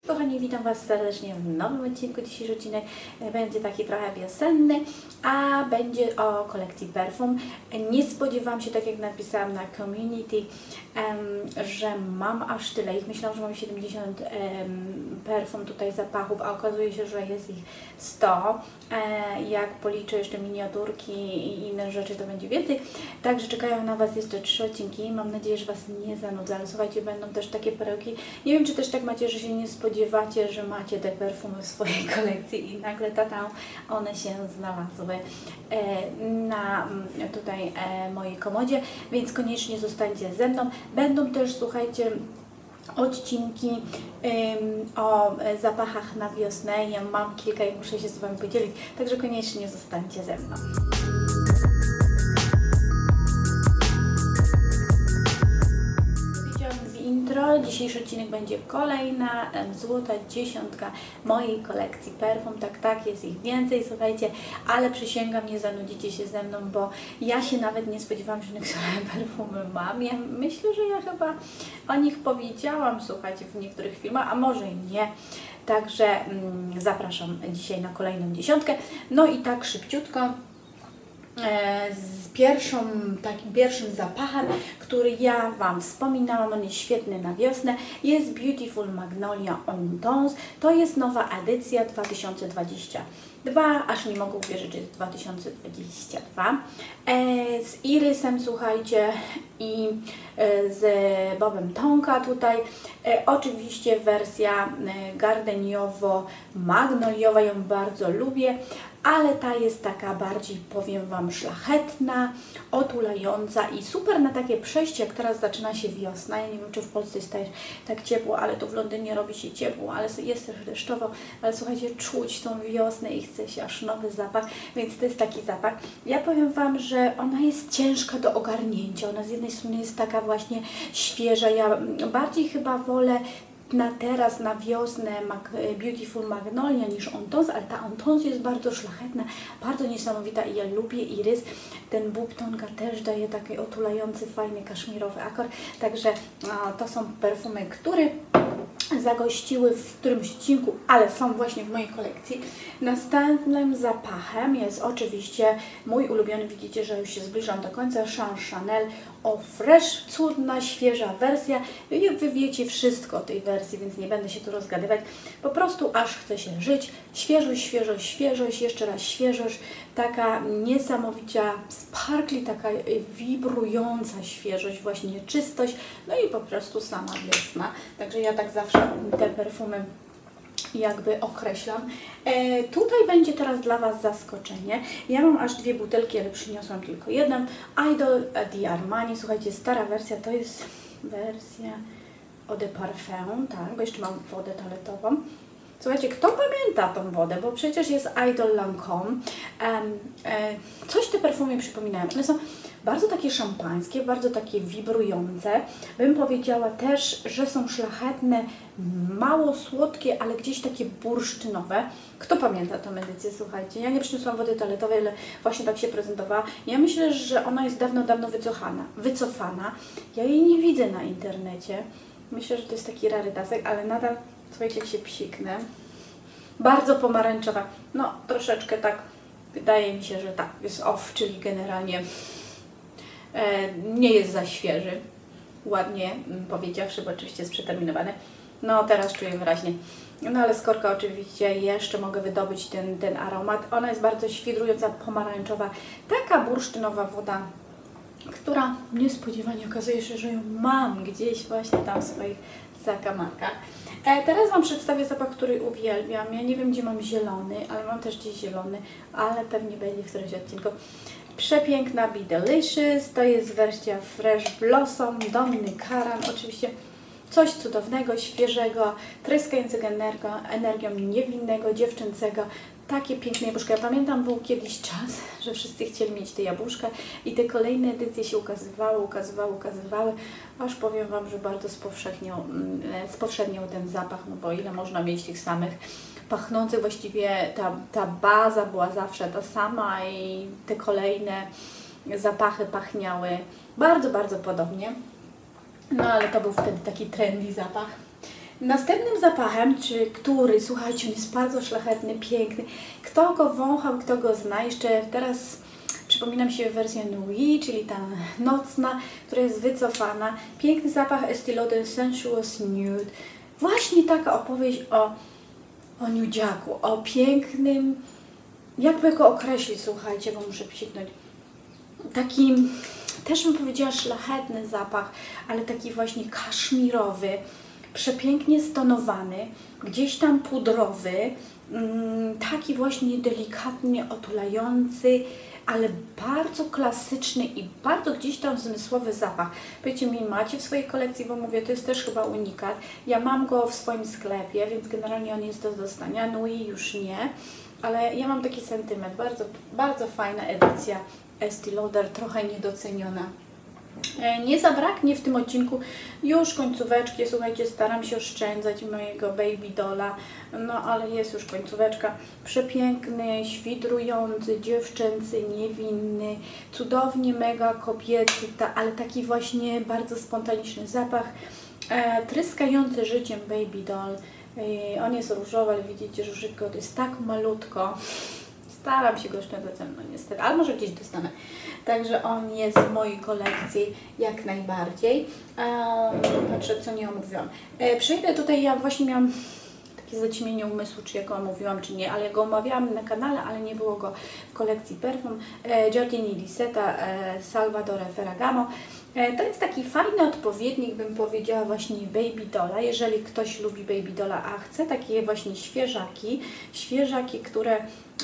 Kochani, witam Was serdecznie w nowym odcinku. Dzisiejszy odcinek będzie taki trochę wiosenny, a będzie o kolekcji perfum. Nie spodziewałam się, tak jak napisałam na community, że mam aż tyle ich. Myślałam, że mam 70 perfum tutaj zapachów, a okazuje się, że jest ich 100. Jak policzę jeszcze miniaturki i inne rzeczy, to będzie więcej. Także czekają na Was jeszcze 3 odcinki. Mam nadzieję, że Was nie zanudzę, ale słuchajcie, będą też takie perełki. Nie wiem, czy też tak macie, że się nie spodziewacie, że macie te perfumy w swojej kolekcji i nagle one się znalazły na tutaj mojej komodzie, więc koniecznie zostańcie ze mną. Będą też, słuchajcie, odcinki o zapachach na wiosnę. Ja mam kilka i muszę się z Wami podzielić, także koniecznie zostańcie ze mną. Intro. Dzisiejszy odcinek będzie kolejna złota dziesiątka mojej kolekcji perfum. Tak, jest ich więcej, słuchajcie, ale przysięgam, nie zanudzicie się ze mną, bo ja się nawet nie spodziewałam, że niektóre perfumy mam. Ja myślę, że ja chyba o nich powiedziałam, słuchajcie, w niektórych filmach, a może i nie. Także zapraszam dzisiaj na kolejną dziesiątkę. No i tak szybciutko. Z takim pierwszym zapachem, który ja Wam wspominałam, on jest świetny na wiosnę, jest Beautiful Magnolia Eau Intense. To jest nowa edycja 2022, aż nie mogę uwierzyć, że jest 2022. Z irysem, słuchajcie, i z Bobem Tonka tutaj. Oczywiście wersja gardeniowo-magnoliowa, ją bardzo lubię, ale ta jest taka bardziej, powiem Wam, szlachetna, otulająca i super na takie przejście, jak teraz zaczyna się wiosna. Ja nie wiem, czy w Polsce jest tak ciepło, ale tu w Londynie robi się ciepło, ale jest też deszczowo, ale słuchajcie, czuć tą wiosnę i chce się aż nowy zapach, więc to jest taki zapach. Ja powiem Wam, że ona jest ciężka do ogarnięcia. Ona z jednej strony jest taka właśnie świeża. Ja bardziej chyba wolę teraz na wiosnę Beautiful Magnolia niż Eau Intense, ale ta Eau Intense jest bardzo szlachetna, bardzo niesamowita i ja lubię irys. Ten Bob Tonka też daje taki otulający, fajny, kaszmirowy akord. Także to są perfumy, które zagościły w którymś odcinku, ale są właśnie w mojej kolekcji. Następnym zapachem jest oczywiście mój ulubiony, widzicie, że już się zbliżam do końca, Chanel Eau Fresh, cudna, świeża wersja. Wy wiecie wszystko o tej wersji, więc nie będę się tu rozgadywać. Po prostu aż chce się żyć. Świeżość, świeżość, świeżość, jeszcze raz świeżość. Taka niesamowicie sparkly, taka wibrująca świeżość, właśnie czystość, no i po prostu sama wiosna. Także ja tak zawsze te perfumy jakby określam. Tutaj będzie teraz dla Was zaskoczenie. Ja mam aż 2 butelki, ale przyniosłam tylko jedną. Idol di Armani, słuchajcie, stara wersja, to jest wersja Eau de Parfum, tak, bo jeszcze mam wodę toaletową. Słuchajcie, kto pamięta tą wodę, bo przecież jest Idol Lancôme. Coś te perfumy przypominają. One są bardzo takie szampańskie, bardzo takie wibrujące. Bym powiedziała też, że są szlachetne, mało słodkie, ale gdzieś takie bursztynowe. Kto pamięta tę edycję, słuchajcie? Ja nie przyniosłam wody toaletowej, ale właśnie tak się prezentowała. Ja myślę, że ona jest dawno wycofana. Ja jej nie widzę na internecie. Myślę, że to jest taki rarytasek, ale nadal, słuchajcie, jak się psiknę. Bardzo pomarańczowa. No, troszeczkę tak, wydaje mi się, że tak, jest off, czyli generalnie nie jest za świeży. Ładnie powiedziawszy, bo oczywiście jest przeterminowany. No, teraz czuję wyraźnie. No, ale z korka oczywiście jeszcze mogę wydobyć ten aromat. Ona jest bardzo świdrująca, pomarańczowa. Taka bursztynowa woda, która niespodziewanie okazuje się, że ją mam gdzieś właśnie tam w swoich zakamarkach. Teraz Wam przedstawię zapach, który uwielbiam. Ja nie wiem, gdzie mam zielony, ale mam też gdzieś zielony, ale pewnie będzie w którymś odcinku. Przepiękna Be Delicious, to jest wersja Fresh Blossom, Domny Karan, oczywiście coś cudownego, świeżego, tryskającego energią niewinnego, dziewczęcego. Takie piękne jabłuszka. Ja pamiętam, był kiedyś czas, że wszyscy chcieli mieć te jabłuszka i te kolejne edycje się ukazywały, aż powiem Wam, że bardzo spowszedniał ten zapach, no bo ile można mieć tych samych pachnących, właściwie ta baza była zawsze ta sama i te kolejne zapachy pachniały bardzo, bardzo podobnie. No ale to był wtedy taki trendy zapach. Następnym zapachem, który, słuchajcie, on jest bardzo szlachetny, piękny. Kto go wąchał, kto go zna, jeszcze teraz przypomina mi się wersja Nuit, czyli ta nocna, która jest wycofana. Piękny zapach Estée Lauder Sensuous Nude. Właśnie taka opowieść o nudziaku, o pięknym, jakby go określić, słuchajcie, bo muszę psiknąć. Taki, też bym powiedziała, szlachetny zapach, ale taki właśnie kaszmirowy, przepięknie stonowany, gdzieś tam pudrowy, taki właśnie delikatnie otulający, ale bardzo klasyczny i bardzo gdzieś tam zmysłowy zapach. Powiedzcie mi, macie w swojej kolekcji, bo mówię, to jest też chyba unikat. Ja mam go w swoim sklepie, więc generalnie on jest do dostania, no i już nie, ale ja mam taki sentyment, bardzo, bardzo fajna edycja Estée Lauder, trochę niedoceniona. Nie zabraknie w tym odcinku już końcóweczki, słuchajcie, staram się oszczędzać mojego baby dolla, no ale jest już końcóweczka. Przepiękny, świdrujący, dziewczęcy, niewinny, cudownie mega kobiecy, ale taki właśnie bardzo spontaniczny zapach, tryskający życiem baby doll. On jest różowy, ale widzicie, że życie to jest tak malutko. Staram się go oszczędzać, no niestety, ale może gdzieś dostanę. Także on jest w mojej kolekcji jak najbardziej. Patrzę, co nie omówiłam. Przejdę tutaj, ja właśnie miałam takie zaćmienie umysłu, czy ja go omówiłam, czy nie, ale go omawiałam na kanale, ale nie było go w kolekcji perfum. Giardini Lisetta Salvatore Ferragamo. To jest taki fajny odpowiednik, bym powiedziała, właśnie baby dolla. Jeżeli ktoś lubi baby dolla, a chce takie właśnie świeżaki, które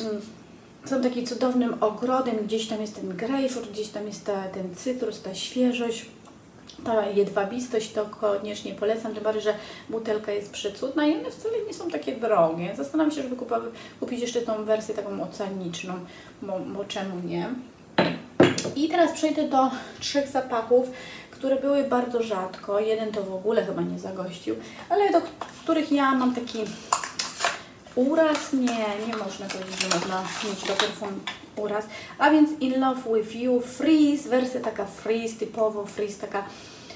są takim cudownym ogrodem, gdzieś tam jest ten grejpfrut, gdzieś tam jest ten cytrus, ta świeżość, ta jedwabistość, to koniecznie polecam, tym bardziej, że butelka jest przecudna i one wcale nie są takie drogie. Zastanawiam się, żeby kupić jeszcze tą wersję taką oceaniczną, bo czemu nie. I teraz przejdę do 3 zapachów, które były bardzo rzadko. Jeden to w ogóle chyba nie zagościł, ale do których ja mam taki uraz. Nie można powiedzieć, że można mieć do perfum uraz. A więc In Love With You Freeze, wersja taka freeze, typowo freeze, taka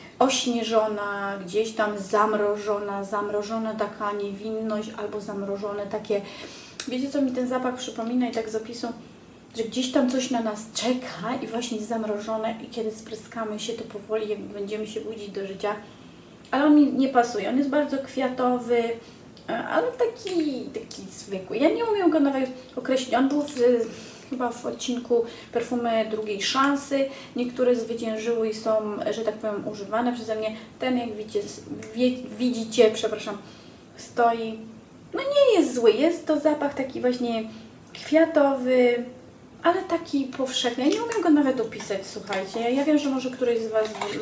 ośnieżona, gdzieś tam zamrożona taka niewinność albo zamrożone takie, wiecie co mi ten zapach przypomina i tak z opisu, że gdzieś tam coś na nas czeka i właśnie zamrożone i kiedy spryskamy się, to powoli jakby będziemy się budzić do życia, ale on mi nie pasuje, on jest bardzo kwiatowy, ale taki zwykły. Ja nie umiem go nawet określić, on był chyba w odcinku perfumy drugiej szansy, niektóre zwyciężyły i są, że tak powiem, używane przeze mnie. Ten, jak widzicie, przepraszam, stoi, no nie jest zły, jest to zapach taki właśnie kwiatowy, ale taki powszechny. Ja nie umiem go nawet opisać, słuchajcie. Ja wiem, że może któryś z Was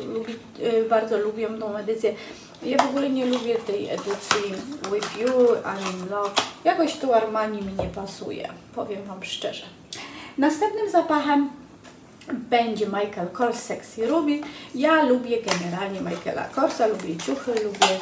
bardzo lubią tą edycję. Ja w ogóle nie lubię tej edycji With You, I'm in Love. Jakoś tu Armani mi nie pasuje, powiem Wam szczerze. Następnym zapachem będzie Michael Kors Sexy Ruby. Ja lubię generalnie Michaela Korsa, lubię ciuchy, lubię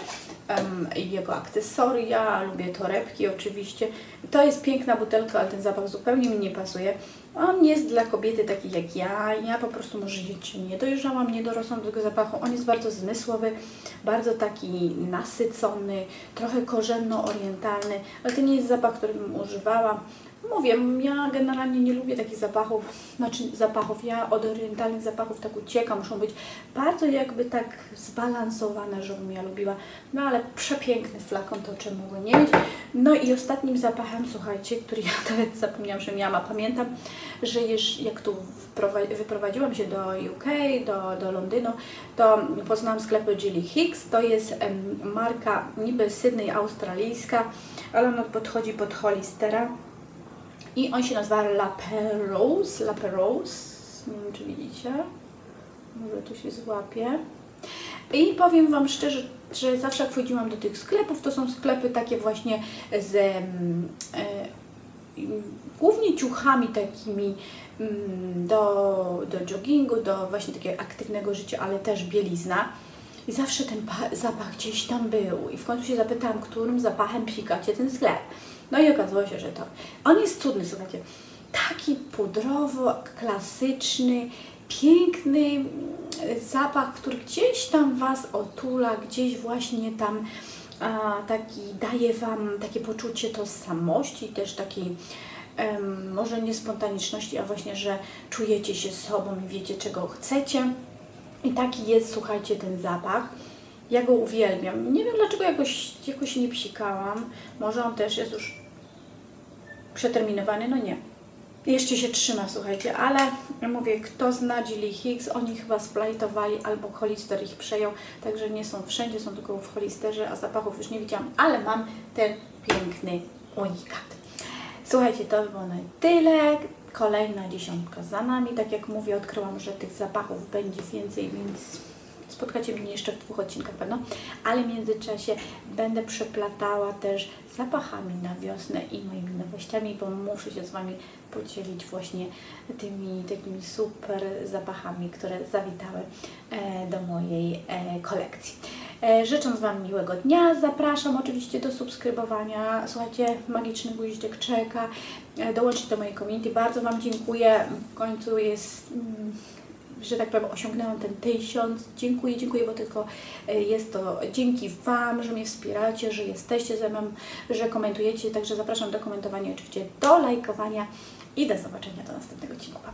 jego akcesoria, lubię torebki oczywiście. To jest piękna butelka, ale ten zapach zupełnie mi nie pasuje. On jest dla kobiety takiej jak ja po prostu może jeszcze nie dojrzałam, nie dorosłam do tego zapachu. On jest bardzo zmysłowy, bardzo taki nasycony, trochę korzenno-orientalny, ale to nie jest zapach, który bym używała. Mówię, ja generalnie nie lubię takich zapachów, ja od orientalnych zapachów tak uciekam, muszą być bardzo jakby tak zbalansowane, żebym ja lubiła, no ale przepiękny flakon, to czemu go nie mieć. No i ostatnim zapachem, słuchajcie, który ja nawet zapomniałam, że miałam, a pamiętam, że jak tu wyprowadziłam się do UK, do Londynu, to poznałam sklepy Gilly Hicks, to jest marka niby Sydney australijska, ale ona podchodzi pod Hollistera. I on się nazywa La Perrose, nie wiem czy widzicie, może tu się złapie. I powiem Wam szczerze, że zawsze jak wchodziłam do tych sklepów, to są sklepy takie właśnie z głównie ciuchami takimi do joggingu, do właśnie takiego aktywnego życia, ale też bielizna. I zawsze ten zapach gdzieś tam był. I w końcu się zapytałam, którym zapachem psikacie ten sklep. No i okazało się, że to. On jest cudny, słuchajcie. Taki pudrowo, klasyczny, piękny zapach, który gdzieś tam Was otula, gdzieś właśnie tam daje Wam takie poczucie tożsamości, też takiej może nie spontaniczności, a właśnie, że czujecie się sobą i wiecie, czego chcecie. I taki jest, słuchajcie, ten zapach. Ja go uwielbiam. Nie wiem, dlaczego jakoś nie psikałam. Może on też jest już przeterminowany, no nie. Jeszcze się trzyma, słuchajcie, ale mówię, kto zna Gilly Hicks, oni chyba splajtowali albo Hollister ich przejął, także nie są wszędzie, są tylko w Hollisterze, a zapachów już nie widziałam, ale mam ten piękny unikat. Słuchajcie, to by było na tyle. Kolejna 10 za nami. Tak jak mówię, odkryłam, że tych zapachów będzie więcej, więc spotkacie mnie jeszcze w 2 odcinkach pewno, ale w międzyczasie będę przeplatała też zapachami na wiosnę i moimi nowościami, bo muszę się z Wami podzielić właśnie tymi takimi super zapachami, które zawitały do mojej kolekcji. Życząc Wam miłego dnia, zapraszam oczywiście do subskrybowania. Słuchajcie, magiczny guziczek czeka. Dołączcie do mojej community. Bardzo Wam dziękuję. W końcu jest, że tak powiem, osiągnęłam ten 1000. Dziękuję, bo tylko jest to dzięki Wam, że mnie wspieracie, że jesteście ze mną, że komentujecie. Także zapraszam do komentowania, oczywiście do lajkowania i do zobaczenia do następnego odcinku.